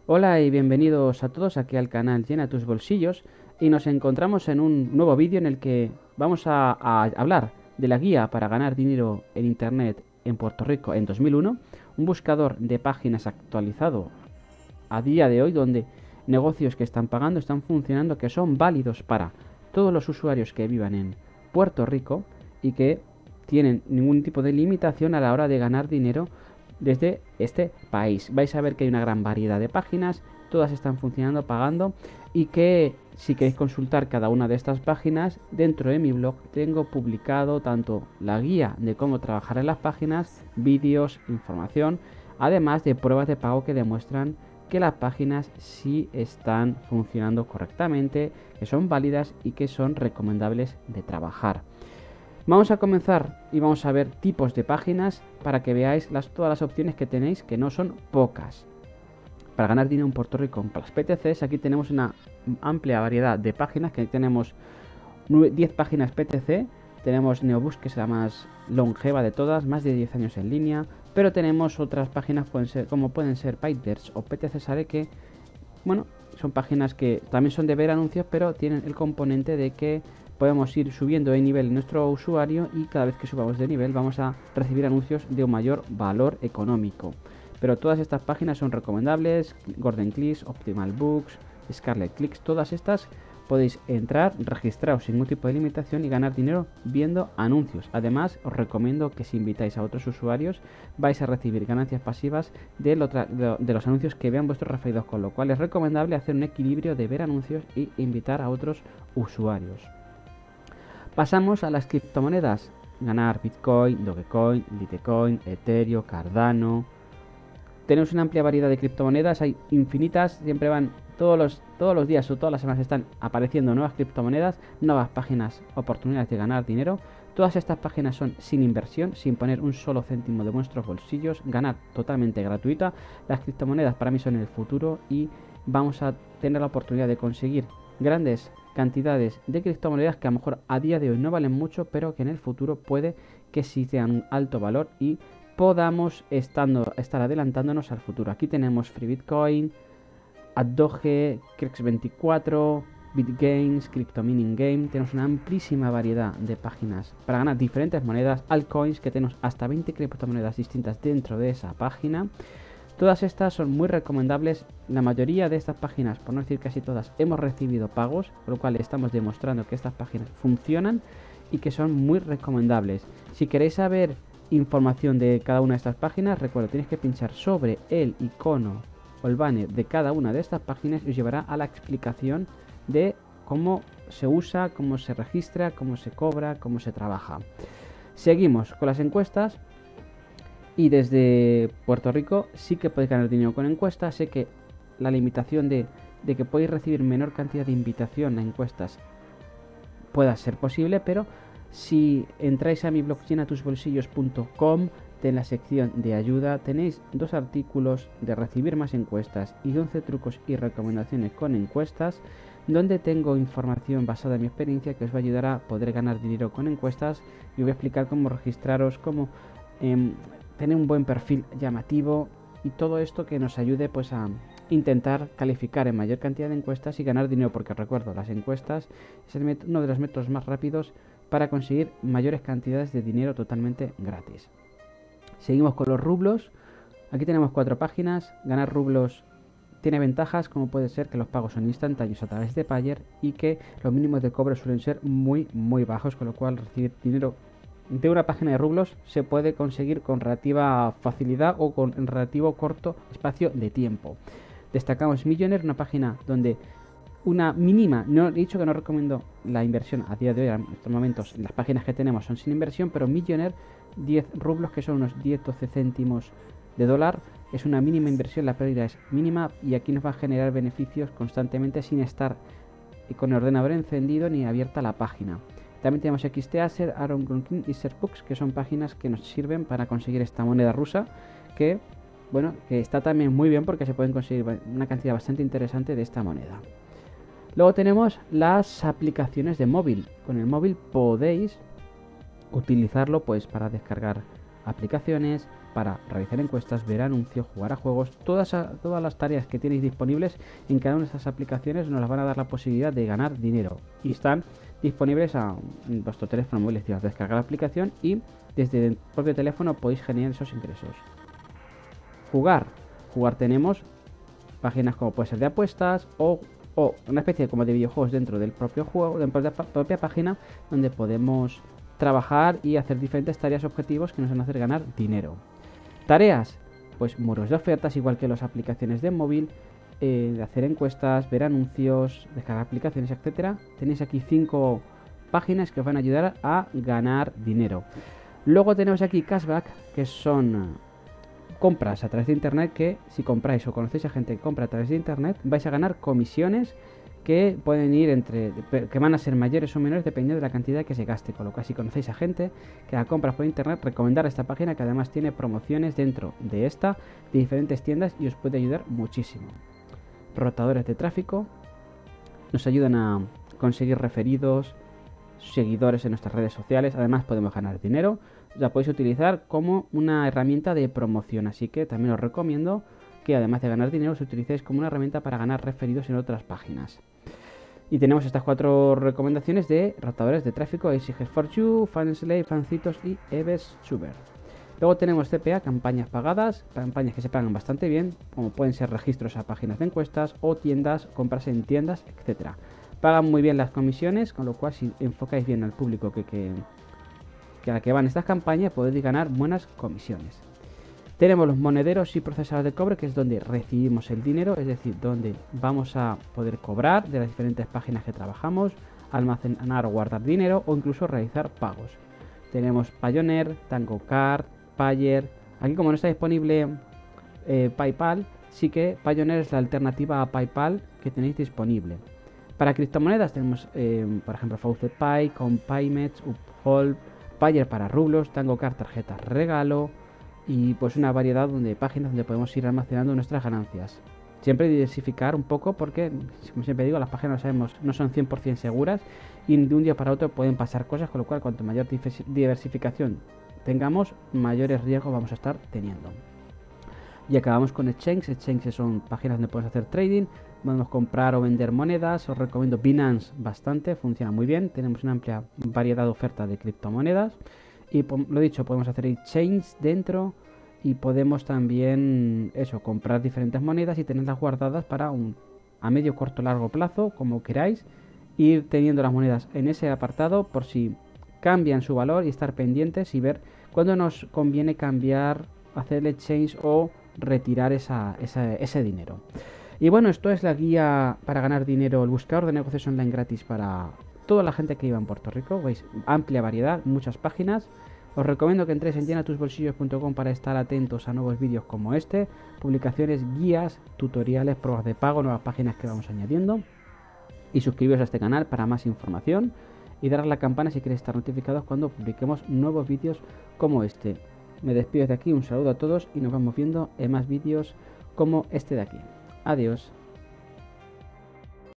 Hola y bienvenidos a todos aquí al canal Llena tus bolsillos y nos encontramos en un nuevo vídeo en el que vamos a hablar de la guía para ganar dinero en internet en Puerto Rico en 2001, un buscador de páginas actualizado a día de hoy donde negocios que están pagando están funcionando, que son válidos para todos los usuarios que vivan en Puerto Rico y que tienen ningún tipo de limitación a la hora de ganar dinero desde este país. Vais a ver que hay una gran variedad de páginas, todas están funcionando, pagando, y que si queréis consultar cada una de estas páginas, dentro de mi blog tengo publicado tanto la guía de cómo trabajar en las páginas, vídeos, información, además de pruebas de pago que demuestran que las páginas sí están funcionando correctamente, que son válidas y que son recomendables de trabajar. Vamos a comenzar y vamos a ver tipos de páginas para que veáis todas las opciones que tenéis, que no son pocas. Para ganar dinero en Puerto Rico con las PTCs, aquí tenemos una amplia variedad de páginas, que tenemos 10 páginas PTC, tenemos Neobus, que es la más longeva de todas, más de 10 años en línea, pero tenemos otras páginas como pueden ser Pyverse o PTC Sare, que bueno, son páginas que también son de ver anuncios, pero tienen el componente de que podemos ir subiendo de nivel nuestro usuario y cada vez que subamos de nivel vamos a recibir anuncios de un mayor valor económico. Pero todas estas páginas son recomendables: Golden Clicks, Optimal Books, Scarlet Clicks, todas estas podéis entrar, registraros sin ningún tipo de limitación y ganar dinero viendo anuncios. Además, os recomiendo que si invitáis a otros usuarios vais a recibir ganancias pasivas de los anuncios que vean vuestros referidos, con lo cual es recomendable hacer un equilibrio de ver anuncios y invitar a otros usuarios. Pasamos a las criptomonedas. Ganar Bitcoin, Dogecoin, Litecoin, Ethereum, Cardano. Tenemos una amplia variedad de criptomonedas, hay infinitas, siempre van todos los días o todas las semanas están apareciendo nuevas criptomonedas, nuevas páginas, oportunidades de ganar dinero. Todas estas páginas son sin inversión, sin poner un solo céntimo de vuestros bolsillos, ganar totalmente gratuita. Las criptomonedas para mí son el futuro y vamos a tener la oportunidad de conseguir grandes cantidades de criptomonedas que a lo mejor a día de hoy no valen mucho, pero que en el futuro puede que sí tengan un alto valor y podamos estar adelantándonos al futuro. Aquí tenemos Free Bitcoin, Doge, Crex24, BitGames, Crypto Mining Game. Tenemos una amplísima variedad de páginas para ganar diferentes monedas, altcoins, que tenemos hasta 20 criptomonedas distintas dentro de esa página. Todas estas son muy recomendables. La mayoría de estas páginas, por no decir casi todas, hemos recibido pagos, por lo cual estamos demostrando que estas páginas funcionan y que son muy recomendables. Si queréis saber información de cada una de estas páginas, recuerda, tenéis que pinchar sobre el icono o el banner de cada una de estas páginas y os llevará a la explicación de cómo se usa, cómo se registra, cómo se cobra, cómo se trabaja. Seguimos con las encuestas. Y desde Puerto Rico sí que podéis ganar dinero con encuestas. Sé que la limitación de que podéis recibir menor cantidad de invitación a encuestas pueda ser posible, pero si entráis a mi blog llenatusbolsillos.com, en la sección de ayuda tenéis 2 artículos de recibir más encuestas y 11 trucos y recomendaciones con encuestas, donde tengo información basada en mi experiencia que os va a ayudar a poder ganar dinero con encuestas. Y os voy a explicar cómo registraros, cómo tener un buen perfil llamativo y todo esto que nos ayude pues a intentar calificar en mayor cantidad de encuestas y ganar dinero, porque recuerdo, las encuestas es uno de los métodos más rápidos para conseguir mayores cantidades de dinero totalmente gratis. Seguimos con los rublos. Aquí tenemos 4 páginas. Ganar rublos tiene ventajas, como puede ser que los pagos son instantáneos a través de Payer y que los mínimos de cobro suelen ser muy bajos, con lo cual recibir dinero de una página de rublos se puede conseguir con relativa facilidad o con relativo corto espacio de tiempo. Destacamos Millionaire, una página donde una mínima, no he dicho que no recomiendo la inversión a día de hoy, en estos momentos las páginas que tenemos son sin inversión, pero Millionaire, 10 rublos, que son unos 10-12 céntimos de dólar, es una mínima inversión, la pérdida es mínima y aquí nos va a generar beneficios constantemente sin estar con el ordenador encendido ni abierta la página. También tenemos XTAser, Aaron Grunkin y Serbooks, que son páginas que nos sirven para conseguir esta moneda rusa, que bueno, que está también muy bien porque se pueden conseguir una cantidad bastante interesante de esta moneda. Luego tenemos las aplicaciones de móvil. Con el móvil podéis utilizarlo pues para descargar aplicaciones, para realizar encuestas, ver anuncios, jugar a juegos, todas las tareas que tenéis disponibles en cada una de estas aplicaciones nos las van a dar la posibilidad de ganar dinero. Y están disponibles en vuestro teléfono móvil, es decir, descargar la aplicación y desde el propio teléfono podéis generar esos ingresos. Jugar tenemos páginas como puede ser de apuestas o una especie como de videojuegos dentro del propio juego, dentro de la propia página, donde podemos trabajar y hacer diferentes tareas objetivos que nos van a hacer ganar dinero. Tareas, pues muros de ofertas, igual que las aplicaciones de móvil, de hacer encuestas, ver anuncios, descargar aplicaciones, etcétera. Tenéis aquí 5 páginas que os van a ayudar a ganar dinero. Luego tenemos aquí cashback, que son compras a través de internet, que si compráis o conocéis a gente que compra a través de internet, vais a ganar comisiones que pueden ir que van a ser mayores o menores dependiendo de la cantidad que se gaste. Con lo cual, si conocéis a gente que la compra por internet, recomendar esta página, que además tiene promociones dentro de diferentes tiendas y os puede ayudar muchísimo. Rotadores de tráfico nos ayudan a conseguir referidos, seguidores en nuestras redes sociales. Además podemos ganar dinero. La podéis utilizar como una herramienta de promoción, así que también os recomiendo que además de ganar dinero, os utilicéis como una herramienta para ganar referidos en otras páginas. Y tenemos estas 4 recomendaciones de rotadores de tráfico: Easy4You, Fanslave, Fancitos y EbesSuber. Luego tenemos CPA, campañas pagadas, campañas que se pagan bastante bien, como pueden ser registros a páginas de encuestas o tiendas, compras en tiendas, etcétera. Pagan muy bien las comisiones, con lo cual si enfocáis bien al público que a la que van estas campañas, podéis ganar buenas comisiones. Tenemos los monederos y procesadores de cobre, que es donde recibimos el dinero, es decir, donde vamos a poder cobrar de las diferentes páginas que trabajamos, almacenar o guardar dinero o incluso realizar pagos. Tenemos Payoneer, TangoCard, Payer. Aquí, como no está disponible PayPal, sí que Payoneer es la alternativa a PayPal que tenéis disponible. Para criptomonedas tenemos, por ejemplo, FaucetPay, CoinPayMets, Uphold, Payer para rublos, TangoCard tarjetas regalo y pues una variedad de páginas donde podemos ir almacenando nuestras ganancias. Siempre diversificar un poco porque, como siempre digo, las páginas no son 100% seguras y de un día para otro pueden pasar cosas, con lo cual cuanto mayor diversificación tengamos, mayores riesgos vamos a estar teniendo. Y acabamos con Exchange. Exchange son páginas donde podemos hacer trading, podemos comprar o vender monedas. Os recomiendo Binance bastante, funciona muy bien. Tenemos una amplia variedad de ofertas de criptomonedas. Y lo dicho, podemos hacer exchange dentro y podemos también comprar diferentes monedas y tenerlas guardadas para a medio, corto, largo plazo, como queráis. Ir teniendo las monedas en ese apartado por si cambian su valor y estar pendientes y ver cuándo nos conviene cambiar, hacer el exchange o retirar ese dinero. Y bueno, esto es la guía para ganar dinero, el buscador de negocios online gratis para toda la gente que viva en Puerto Rico. Veis, amplia variedad, muchas páginas. Os recomiendo que entréis en llenatusbolsillos.com para estar atentos a nuevos vídeos como este, publicaciones, guías, tutoriales, pruebas de pago, nuevas páginas que vamos añadiendo. Y suscribiros a este canal para más información y dar a la campana si queréis estar notificados cuando publiquemos nuevos vídeos como este. Me despido de aquí, un saludo a todos y nos vamos viendo en más vídeos como este de aquí. Adiós.